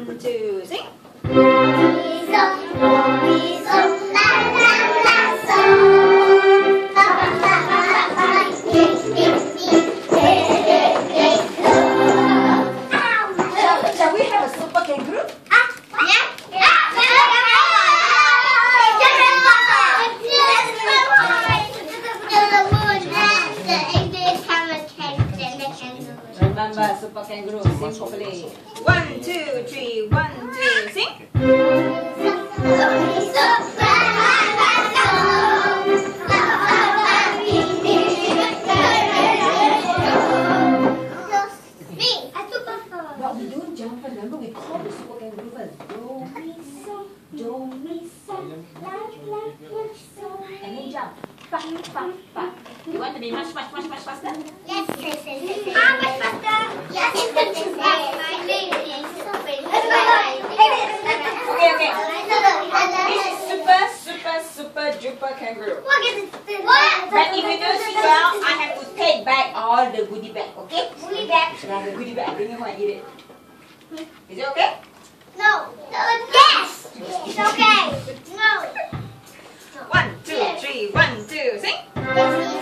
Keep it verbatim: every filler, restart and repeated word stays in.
One, two, sing. Shall we have a super kangaroo? Remember super kangaroo, sing properly. One, two, three, one, two, sing. But we don't jump, remember we call the super kangaroo first. Do, mi, so, do, mi, so, la, la, la, so. And then jump. Fa, fa, fa. You want to be much, much, much, much faster? Yes, yes, yes, yes. How much faster? Yes, yes, yes, Okay, okay. This is super, super, super duper kangaroo. But if you don't sit well, I have to take back all the goodie bag, okay? Goodie bag? Yeah, the goodie bag. Bring it home and eat it. Is it okay? No. Yes. It's okay. No. One, two, three, one, two, sing. Yes,